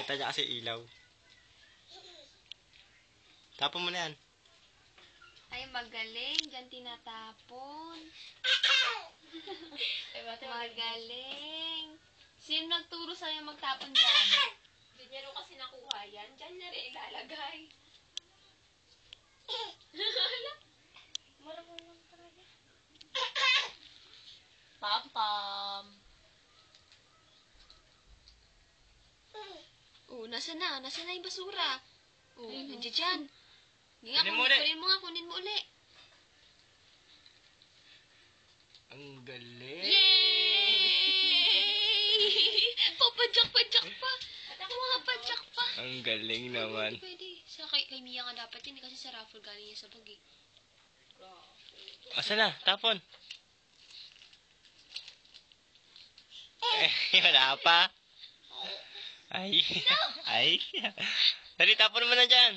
Kita niya kasi ilaw. Tapon mo na yan. Ay, magaling. Diyan tinatapon. Magaling. Sino nagturo sa'yo magtapon dyan? Hindi niya rin kasi nakuha yan. Diyan niya rin ilalagay. Marunong lang talaga. Pam-pam. Nasa na? Nasa na yung basura? Nandiyan dyan. Kunin mo ulit. Kunin mo uli. Ang galing. Yay! Papadyak-padyak pa. Padyak pa. Ang galing naman. Pwede. Kay Mia nga dapat yun kasi sa raffle galing niya sa bag eh. Asa na? Tapon. Wala pa. Ay. Ay. Dali, tapon mo na dyan.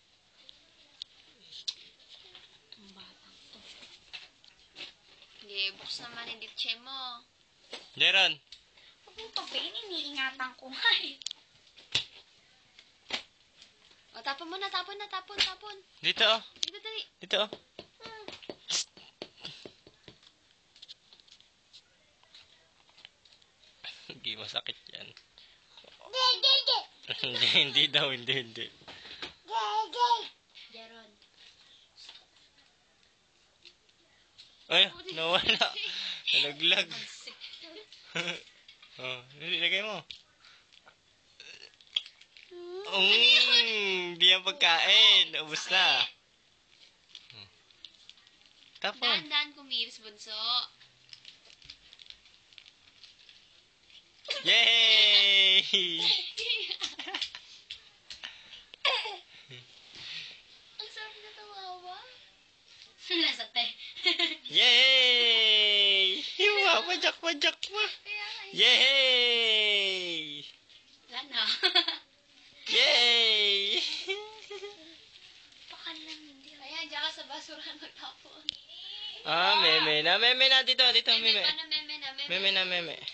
Sige, bukas naman yung ditche mo. Jeron. Huwag mo papain, iniingatan ko nga eh. Tapon mo na, tapon. Dito oh. Dito, dali. Dito oh. Hindi masakit yan. Hindi daw, hindi. Jeron. Ay, nawala. Nalaglag. Oh, ilagay mo. Hindi yan pagkain. Ubus na. Tapon. Dahan-dahan kumilos, bunso. Yay! Ang sarap na tawawa. Nasa te. Yay! Hiwa, pajak mo. Yay! Wala na. Yay! Pakan lang hindi. Ayan, diyan ka sa basurahan magtapon. Meme na. Meme na dito, meme. Paano meme na? Meme na, meme.